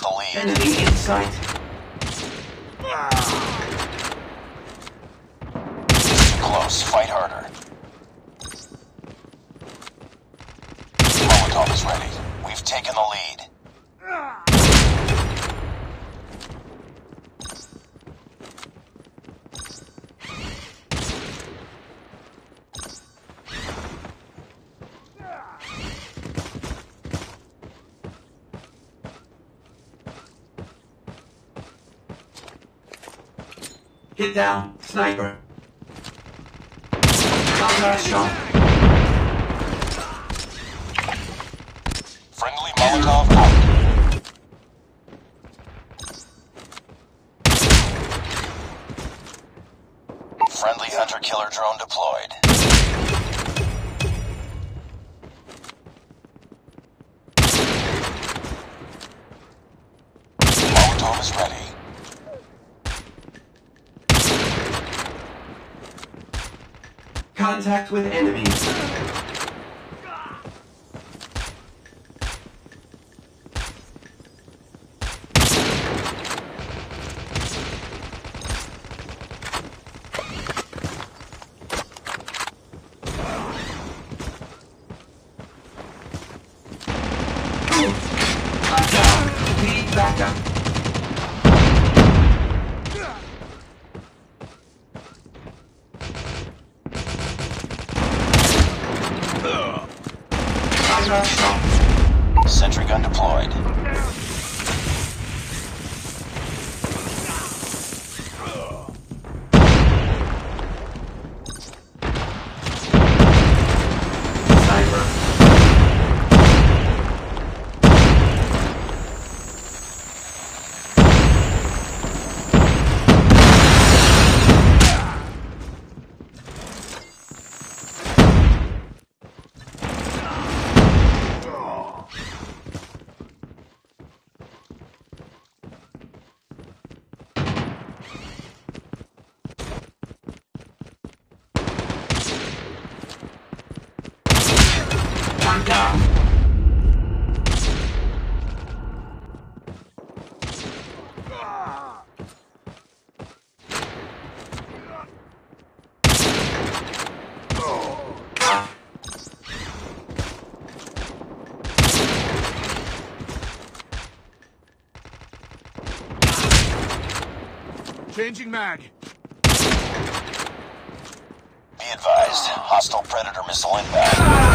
lost the lead. Enemy in sight. It's too close. Fight harder. Molotov is ready. We've taken the lead. Get down, sniper. Last shot. Friendly Molotov out. Friendly hunter-killer drone deployed. Molotov is ready. Contact with enemies. I'm down. Need backup. Sentry gun deployed. Sniper. I'm down. Changing mag. Be advised, hostile Predator missile inbound.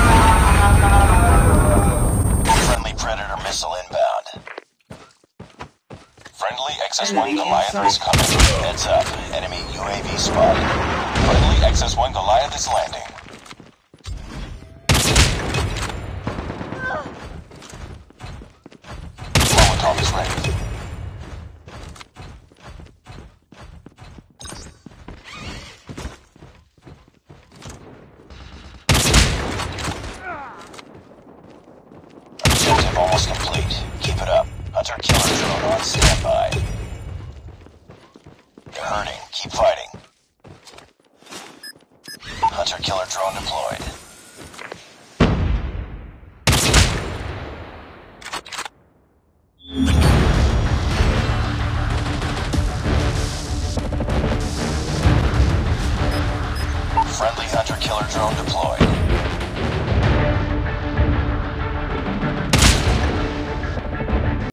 Friendly Predator missile inbound. Friendly XS-1 Enemy Goliath inside. is coming. Heads up, enemy UAV spotted. Friendly XS-1 Goliath is landing. Molotov is ready. Objective almost complete. Keep it up. Hunter-killer drone on standby. You're hurting. Keep fighting. Hunter-killer drone deployed. Friendly hunter-killer drone deployed.